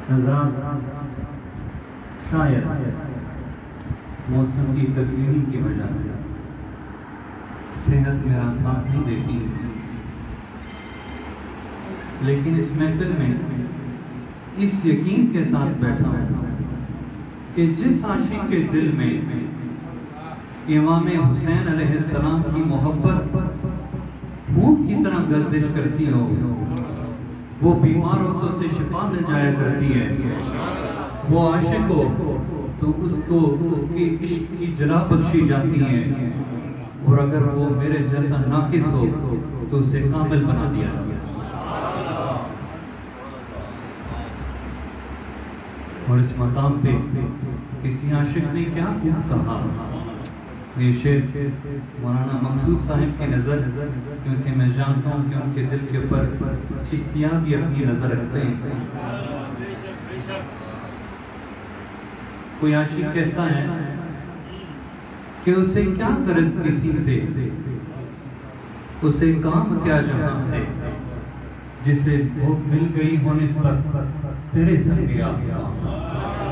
حضرات شاید موسم کی تبدیلی کی وجہ سے صحت میرا ساتھ نہیں دیتی، لیکن اس محفل میں اس یقین کے ساتھ بیٹھا ہوں کہ جس عاشق کے دل میں امام حسین علیہ السلام کی محبت خون کی طرح گردش کرتی ہو، وہ بیمار ہوتوں سے شفا مل جایا کرتی ہے، وہ عاشق ہو تو اس کو اس کی عشق کی جلا بخشی جاتی ہے، اور اگر وہ میرے جیسا ناقص ہو تو اسے کامل بنا دیا جاتا ہے۔ اور اس مقام پہ کسی عاشق نے کیا کہا، یہ شعر مولانا مقصود صاحب کی نظر، کیونکہ میں جانتا ہوں کہ ان کے دل کے اوپر چشتیاں بھی اپنی نظر رکھتے ہیں۔ کوئی عاشق کہتا ہے کہ اسے کیا غرض کسی سے، اسے کام کیا جہاں سے، جسے وہ مل گئی ہو نسبت تیرے سنگ آسمان۔